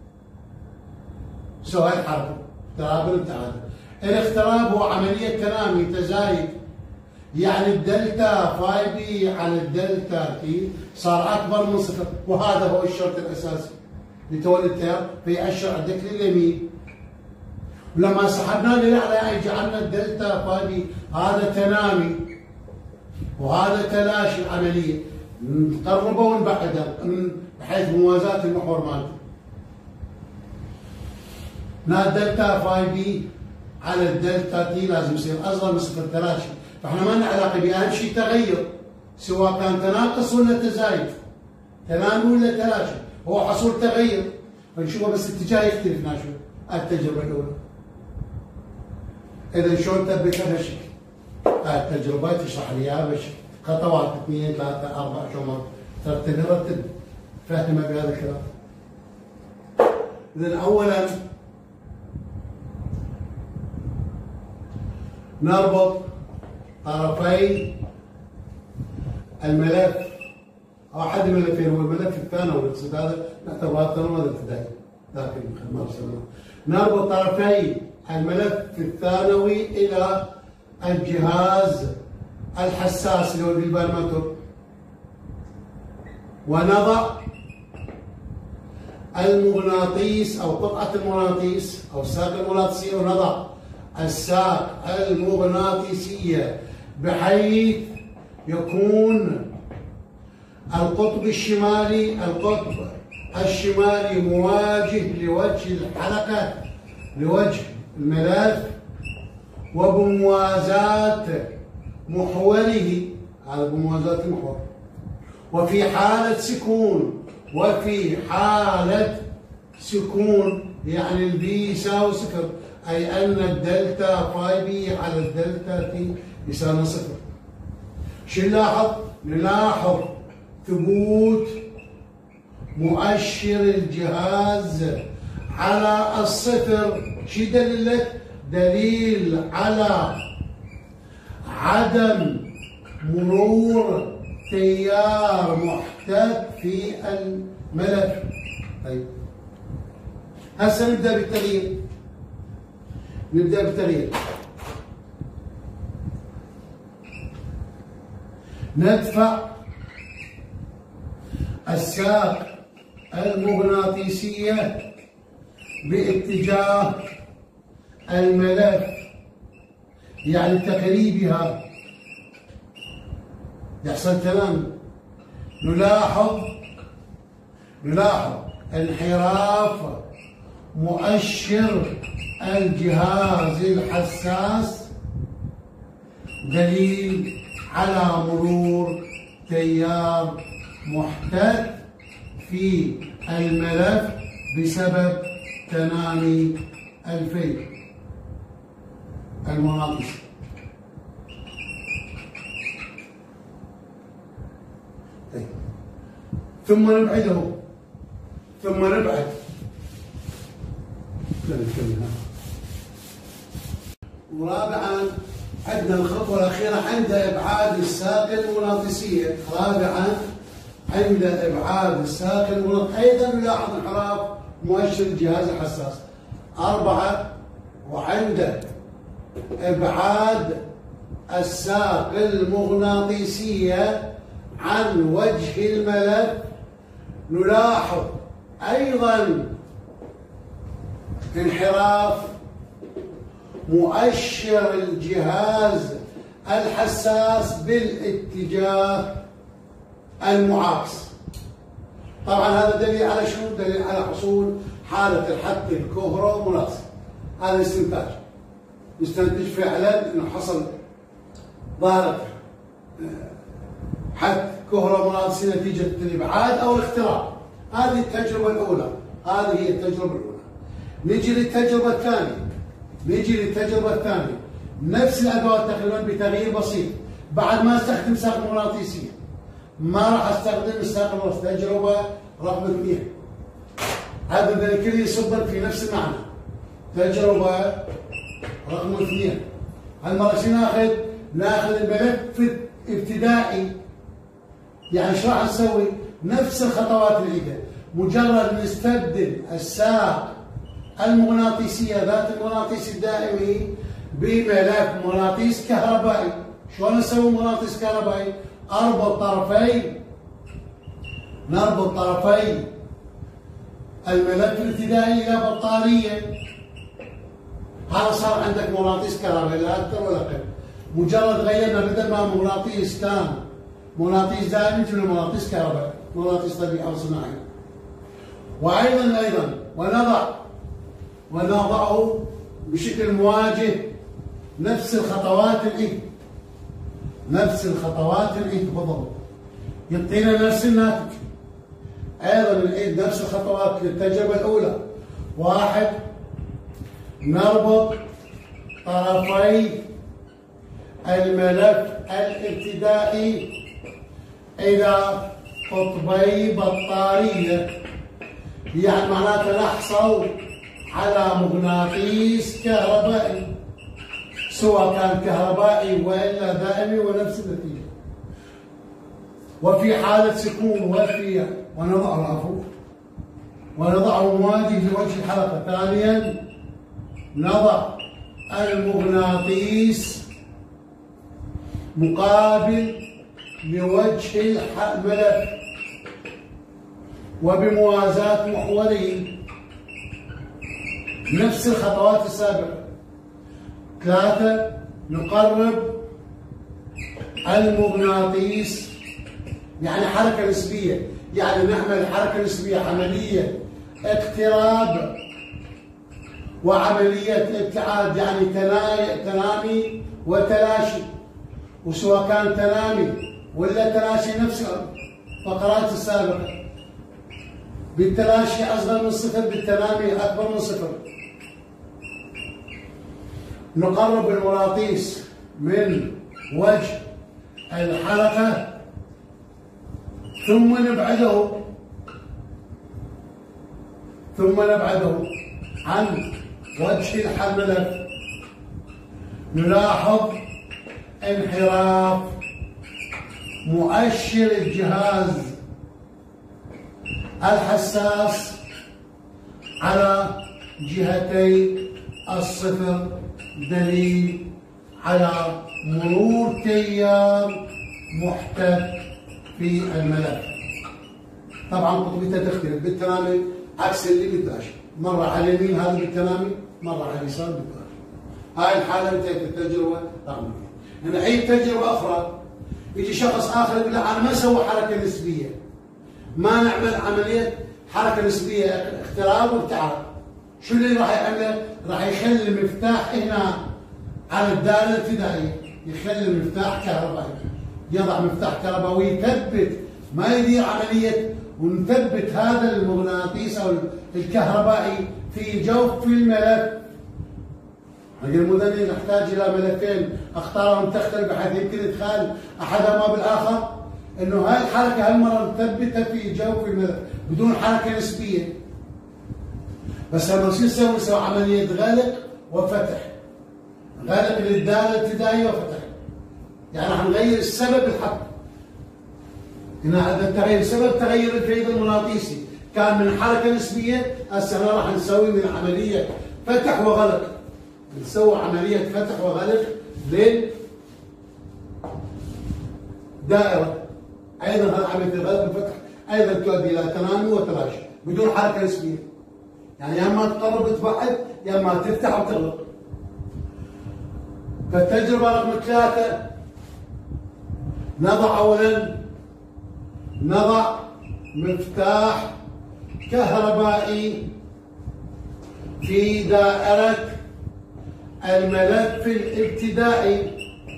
سوى هاي الحركة اقترابا ابتعادا. الاقتراب هو عملية تنامي تزايد، يعني الدلتا فاي بي على الدلتا تي صار أكبر من صفر، وهذا هو الشرط الأساسي لتولد التيار، فيأشر عندك لليمين. ولما سحبناه للأعلى جعلنا الدلتا فاي بي، هذا تنامي وهذا تلاشي العملية، نقربه ونبعده بحيث موازاة المحور مالته. هنا الدلتا فاي بي على الدلتا تي لازم يصير أصغر من صفر، تلاشي. فاحنا ما لنا علاقة بأهم شيء تغير، سواء كان تناقص ولا تزايد، تنامي ولا تلاشي، هو حصول تغير، فنشوفه بس اتجاه يختلف ناشوف التجربة الأولى. إذا شلون تثبتها بهالشكل؟ هاي التجربة تشرح لي اياها بهالشكل، خطوات 2 3 4 شلون رتب فاهمة بهذا الكلام. إذا أولاً نربط طرفي الملف أو أحد الملفين، هو الملف الثانوي المقصود، هذا نعتبره ثانوي وهذا ابتدائي، لكن ما رسمناه. نربط طرفي الملف الثانوي إلى الجهاز الحساس اللي هو البالماتور، ونضع المغناطيس أو قطعة المغناطيس أو الساق المغناطيسية، ونضع الساق المغناطيسية بحيث يكون القطب الشمالي مواجه لوجه الحلقة، لوجه الملف، وبموازاة محوره، هذا بموازاة المحور. وفي حالة سكون يعني البي يساوي صفر، أي أن الدلتا فاي بي على الدلتا تي يساوي صفر. شو نلاحظ؟ نلاحظ ثبوت مؤشر الجهاز على الصفر. شو دليلك؟ دليل على عدم مرور تيار محتاج في الملف. طيب هسه نبدأ بالتغيير. ندفع الساق المغناطيسية باتجاه الملف، يعني تقريبها، يحصل تمام. نلاحظ انحراف مؤشر الجهاز الحساس، دليل على مرور تيار محتاج في الملف بسبب تنامي الفيل المغناطيسي. ثم نبعد ورابعا عندنا الخطوة الأخيرة عند إبعاد الساق المغناطيسية. أيضا نلاحظ انحراف مؤشر الجهاز الحساس. 4 وعند إبعاد الساق المغناطيسية عن وجه الملف نلاحظ أيضا انحراف مؤشر الجهاز الحساس بالاتجاه المعاكس. طبعا هذا دليل على شنو؟ دليل على حصول حالة الحث الكهرومغناطيسي. هذا استنتاج نستنتج فعلا انه حصل ظاهرة حث كهرومغناطيسي نتيجة الابعاد او الاختراق. هذه التجربة الأولى، نجي للتجربة الثانية. نفس الأدوات تقريبا بتغيير بسيط. بعد ما استخدم ساق مغناطيسية ما راح استخدم الساق المغناطيسية. تجربة رقم 2، هذا الكل يصب في نفس المعنى. تجربة رقم 2 هالمرة شو ناخذ الملف ابتدائي. يعني شو راح نسوي؟ نفس الخطوات اللي مجرد نستبدل الساق المغناطيسية ذات المغناطيس الدائمي بملف مغناطيس كهربائي. شلون نسوي مغناطيس كهربائي؟ نربط طرفي الملف الابتدائي إلى بطارية. هذا صار عندك مغناطيس كهربائي لا أكثر ولا أقل. مجرد غيرنا بدل ما مغناطيس كان مغناطيس دائمي جبنا مغناطيس كهربائي، مغناطيس طبيعي أو صناعي. وأيضا ونضعه بشكل مواجه نفس الخطوات نعيد بالضبط، يعطينا نفس الناتج. أيضا نعيد نفس الخطوات للتجربة الأولى. 1 نربط طرفي الملف الابتدائي إلى قطبي بطارية، يعني معناته نحصل على مغناطيس كهربائي سواء كان كهربائي والا دائمي ونفس النتيجه. وفي حاله سكون ونضعه مواجه لوجه الحلقه. ثانيا نضع المغناطيس مقابل لوجه الملف وبموازاة محورين، نفس الخطوات السابقة. 3 نقرب المغناطيس، يعني حركة نسبية، يعني نعمل حركة نسبية، عملية اقتراب وعملية ابتعاد، يعني تنامي وتلاشي. وسواء كان تنامي ولا تلاشي نفس الفقرات السابقة. بالتلاشي أصغر من 0، بالتنامي أكبر من 0. نقرب المغناطيس من وجه الحلقة ثم نبعده عن وجه الملف. نلاحظ انحراف مؤشر الجهاز الحساس على جهتي الصفر، دليل على مرور تيار محتك في الملف. طبعا قطبيته تختلف، بالتنامي عكس اللي بالتلاشي، مرة على اليمين هذا بالتنامي، مرة على اليسار بالتلاشي. هاي الحالة انتهت التجربة رقم 2. نعيد تجربة أخرى. يجي شخص آخر يقول لا أنا ما أسوي حركة نسبية، ما نعمل عملية حركة نسبية اقتراب وابتعاد. شو اللي راح يعمله؟ راح يخلي المفتاح هنا على الدائرة الابتدائية، يخلي المفتاح كهربائي، يضع مفتاح كهربائي ويثبت، ما يدير عملية ونثبت هذا المغناطيس أو الكهربائي في جوف الملف. المذنب نحتاج إلى ملفين أخطارهم تختلف بحيث يمكن إدخال أحدهما بالآخر. إنه هاي الحركة هالمرة نثبتها في جوف الملف بدون حركة نسبية. بس لما نسوي عملية غلق وفتح، غلق للدائرة الابتدائية وفتح، يعني راح نغير السبب الحق. هنا هذا التغيير سبب تغير الفيض المغناطيسي كان من حركة نسبية، هسه راح نسوي من عملية فتح وغلق. نسوي عملية فتح وغلق للدائرة. أيضا هذه عملية الغلق والفتح أيضا تؤدي إلى تنامي وتلاشي بدون حركة نسبية. يعني يا اما تقرب تبعد يا اما تفتح وتغلق. فالتجربة رقم 3 نضع مفتاح كهربائي في دائرة الملف الابتدائي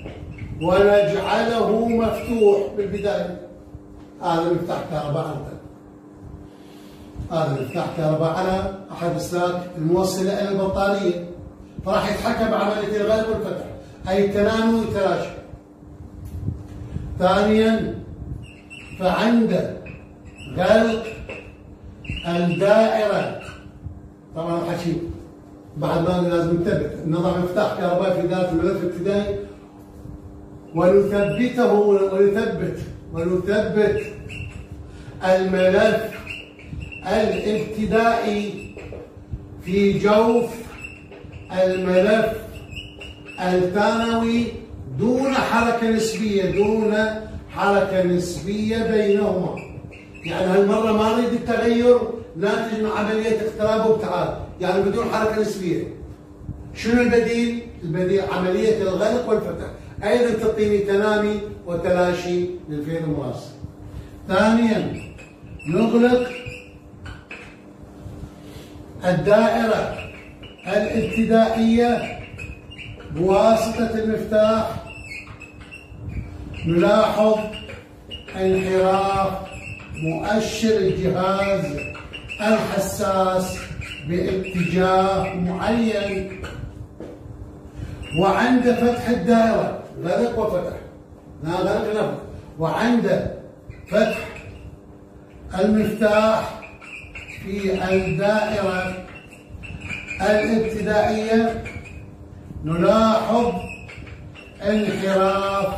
ونجعله مفتوح بالبداية. هذا مفتاح كهرباء، هذا مفتاح كهرباء على أحد السلاك الموصلة إلى البطارية، فراح يتحكم بعملية الغلق والفتح، أي التنامي والتلاشي. ثانياً فعند غلق الدائرة، طبعاً الحكي بعد ما لازم نثبت، نضع مفتاح كهربائي في دائرة الملف الابتدائي ونثبت الملف الابتدائي في جوف الملف الثانوي دون حركة نسبية بينهما. يعني هالمرة ما نريد التغير ناتج من عملية اقتراب وابتعاد، يعني بدون حركة نسبية. شنو البديل؟ البديل عملية الغلق والفتح، أيضا تعطيني تنامي وتلاشي للفعل المراسل. ثانيا نغلق الدائرة الابتدائية بواسطة المفتاح، نلاحظ انحراف مؤشر الجهاز الحساس باتجاه معين. وعند فتح الدائرة غلق وفتح، غلق نفق، وعند فتح المفتاح في الدائرة الابتدائية نلاحظ انحراف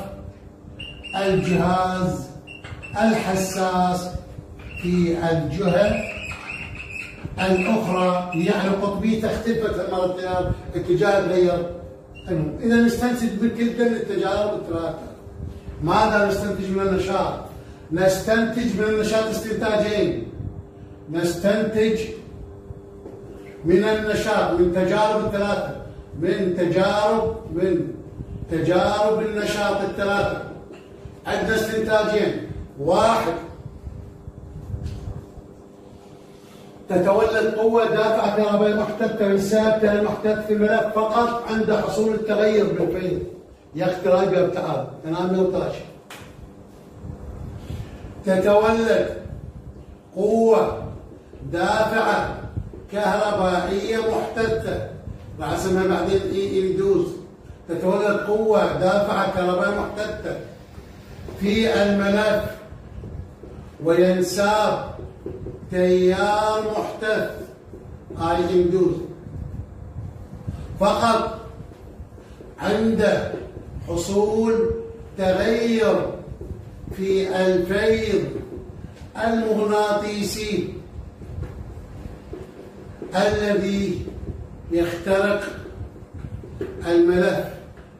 الجهاز الحساس في الجهة الأخرى، يعني قطبيته اختلفت مرتين، اتجاه تغير. إذا نستنتج من كلتا التجارب الثلاثة. ماذا نستنتج من النشاط؟ نستنتج من النشاط استنتاجين. نستنتج من النشاط من تجارب الثلاثة، من تجارب النشاط الثلاثة عندنا استنتاجين. واحد، تتولد قوة دافعة كهربائية محتملة ثابتة المحتمل في الملف فقط عند حصول التغير بالفعل، اقتراب بابتعاد، تنامي وتلاشي. تتولد قوة دافعة كهربائية محتملة، راح اسمها بعدين إندوز. تتولد قوة دافعة كهربائية محتملة في الملف وينساب تيار محتث، هاي إندوز، فقط عند حصول تغير في الفيض المغناطيسي الذي يخترق الملف.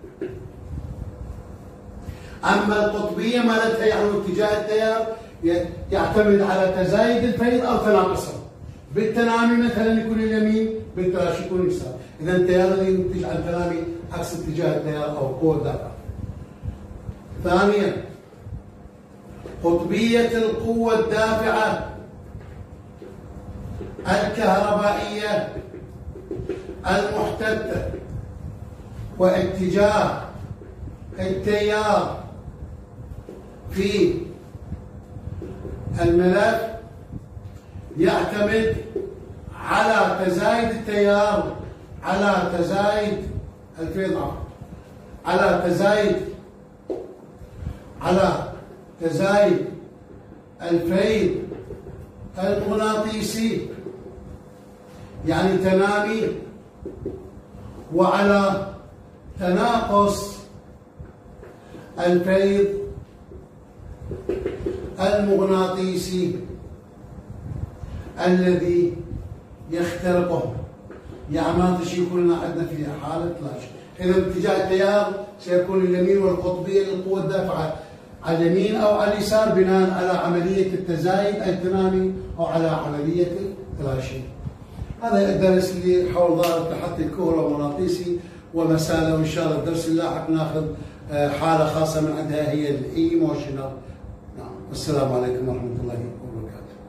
أما القطبية مالتها يعني اتجاه التيار يعتمد على تزايد الفيض أو تناقصه. بالتنامي مثلا يكون اليمين، بالتلاشي يكون اليسار. إذا التيار اللي ينتج عن التنامي عكس اتجاه التيار أو قوة الدافع. ثانيا، قطبية القوة الدافعة الكهربائية المحتدة واتجاه التيار في الملف يعتمد على تزايد التيار، على تزايد الفيض، على تزايد الفيض المغناطيسي يعني تنامي، وعلى تناقص الفيض المغناطيسي الذي يخترقه. يعني ما يكون عندنا في حالة تلاشي. إذا اتجاه التيار سيكون اليمين والقطبية للقوة الدافعة على اليمين أو على اليسار بناء على عملية التزايد التنامي أو على عملية التلاشي. هذا الدرس اللي حول ظاهرة التحطي الكهرومغناطيسي ومسائله، وإن شاء الله الدرس اللاحق ناخذ حالة خاصة من عندها هي الإيموشنال. نعم، والسلام عليكم ورحمة الله وبركاته.